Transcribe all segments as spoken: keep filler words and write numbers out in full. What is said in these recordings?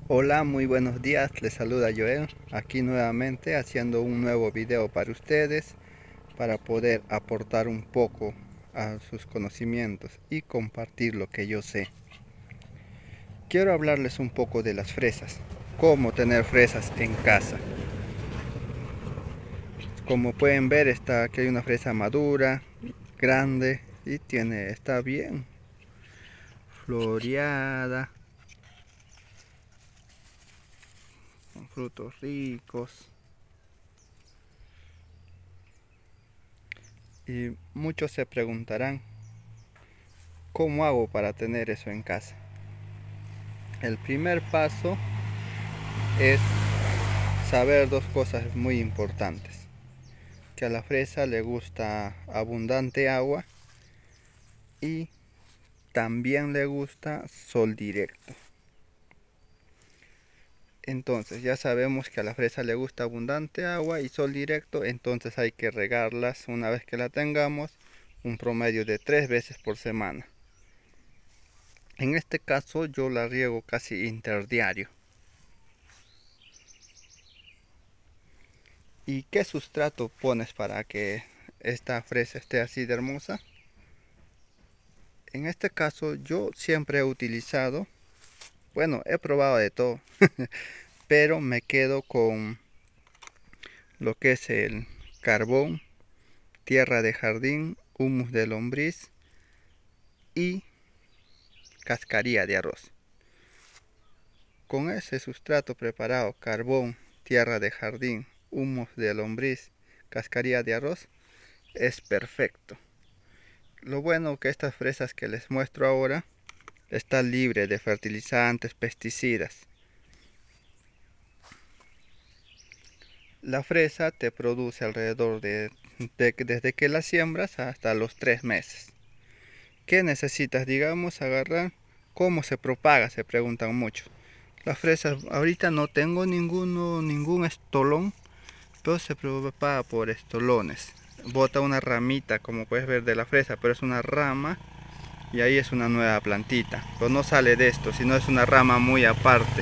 Hola, muy buenos días, les saluda Joel, aquí nuevamente haciendo un nuevo video para ustedes, para poder aportar un poco a sus conocimientos y compartir lo que yo sé. Quiero hablarles un poco de las fresas, cómo tener fresas en casa. Como pueden ver, está aquí hay una fresa madura, grande y tiene, está bien floreada, con frutos ricos. Y muchos se preguntarán, ¿cómo hago para tener eso en casa? El primer paso es saber dos cosas muy importantes. Que a la fresa le gusta abundante agua y también le gusta sol directo. Entonces ya sabemos que a la fresa le gusta abundante agua y sol directo, entonces hay que regarlas una vez que la tengamos, un promedio de tres veces por semana. En este caso yo la riego casi interdiario. ¿Y qué sustrato pones para que esta fresa esté así de hermosa? En este caso yo siempre he utilizado, bueno, he probado de todo, pero me quedo con lo que es el carbón, tierra de jardín, humus de lombriz y cascarilla de arroz. Con ese sustrato preparado, carbón, tierra de jardín, humus de lombriz, cascarilla de arroz, es perfecto. Lo bueno que estas fresas que les muestro ahora están libres de fertilizantes, pesticidas. La fresa te produce alrededor de, de desde que la siembras hasta los tres meses. ¿Qué necesitas? Digamos, agarrar. ¿Cómo se propaga? Se preguntan muchos. Las fresas, ahorita no tengo ninguno, ningún estolón, pero se propaga por estolones. Bota una ramita, como puedes ver, de la fresa, pero es una rama y ahí es una nueva plantita. Pero no sale de esto, sino es una rama muy aparte.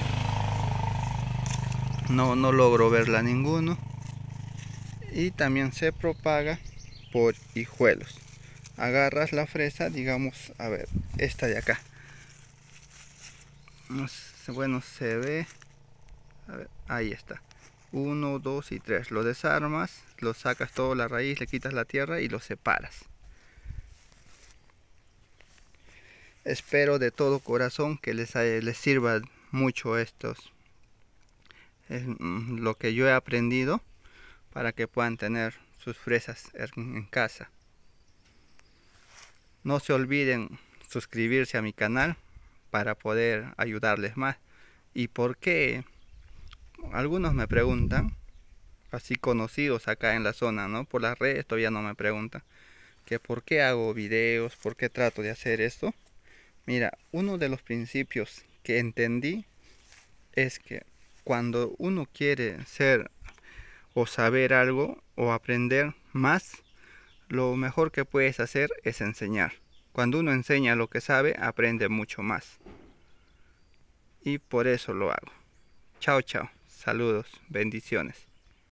No, no logro verla ninguno. Y también se propaga por hijuelos. Agarras la fresa, digamos, a ver, esta de acá. No sé, bueno, se ve. A ver, ahí está. Uno, dos y tres. Lo desarmas, lo sacas toda la raíz, le quitas la tierra y lo separas. Espero de todo corazón que les, les sirva mucho estos. Es lo que yo he aprendido para que puedan tener sus fresas en casa. No se olviden suscribirse a mi canal para poder ayudarles más. ¿Y por qué? Algunos me preguntan, así conocidos acá en la zona, ¿no? Por las redes todavía no me preguntan, que por qué hago videos, por qué trato de hacer esto. Mira, uno de los principios que entendí es que cuando uno quiere ser o saber algo o aprender más, lo mejor que puedes hacer es enseñar. Cuando uno enseña lo que sabe, aprende mucho más. Y por eso lo hago. Chao, chao. Saludos, bendiciones.